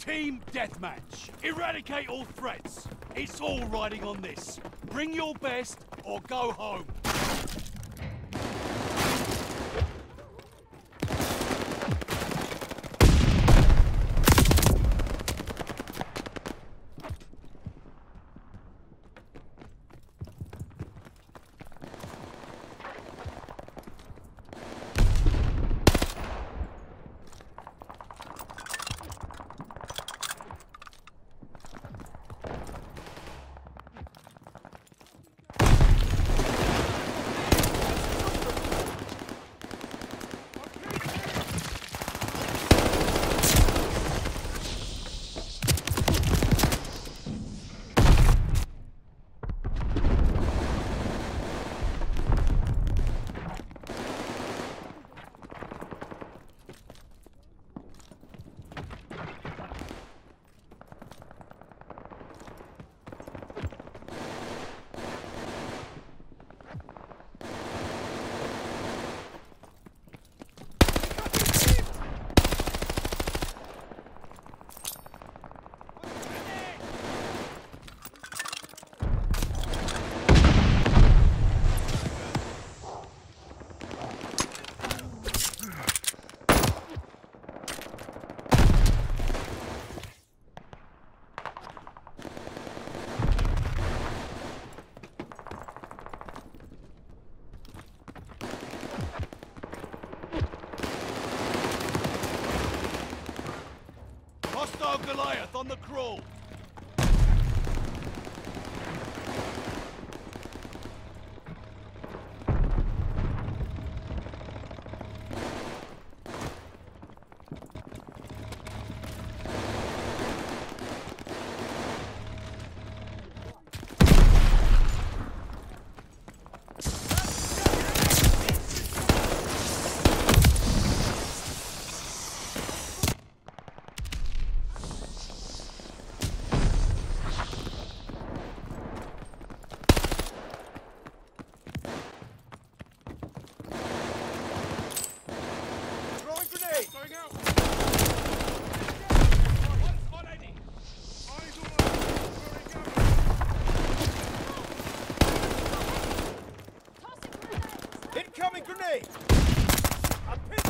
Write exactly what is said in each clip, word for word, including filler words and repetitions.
Team Deathmatch. Eradicate all threats. It's all riding on this. Bring your best or go home. Hostile Goliath on the crawl. Incoming grenade! I'm pinned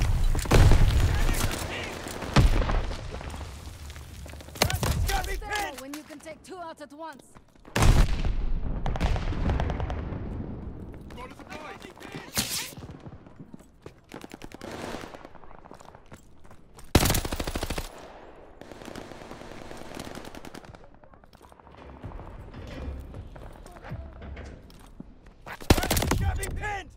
down! Got me pinned! When you can take two out at once. Got a supply! Got me pinned!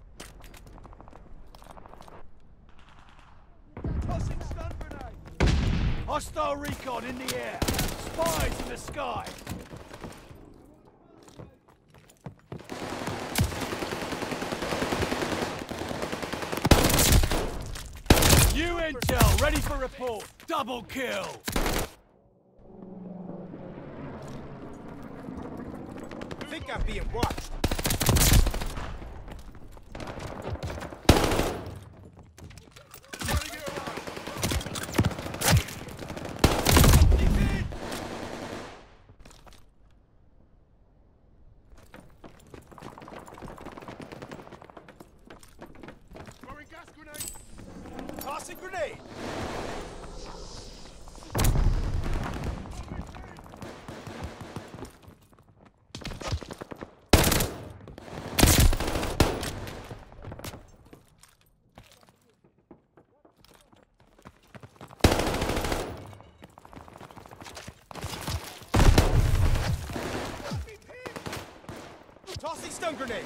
Tossing stun grenade! Hostile recon in the air. Spies in the sky. New intel, ready for report. Double kill. I think I'm being watched. Tossing grenade! Tossing stun grenade!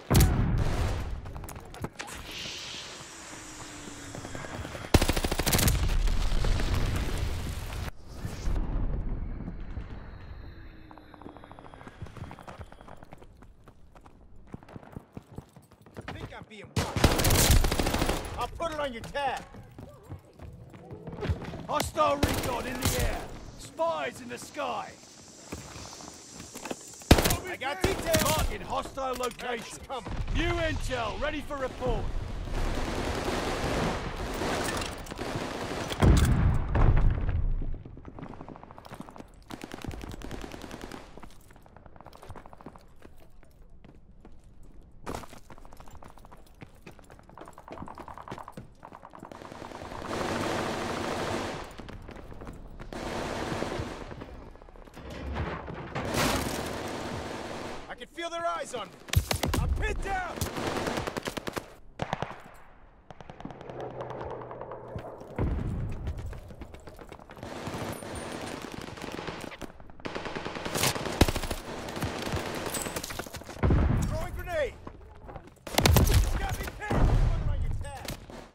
I'm being watched. I'll put it on your tab. Hostile recon in the air. Spies in the sky. I got details. Marking hostile location. Coming. New intel, ready for report. feel their eyes on me. I'm pinned down.